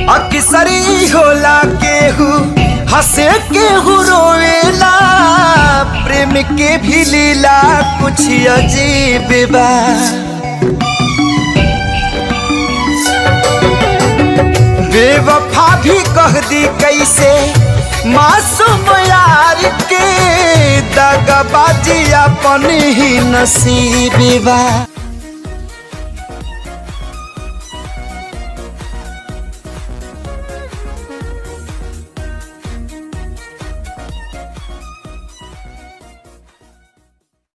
अक्सरी होला केहू हंसे केहू रोवेला, प्रेम के भी लीला कुछ अजीब बा। बेवफा भी कह दी कैसे मासूम यार के, दगाबाजी अपन ही नसीब बा।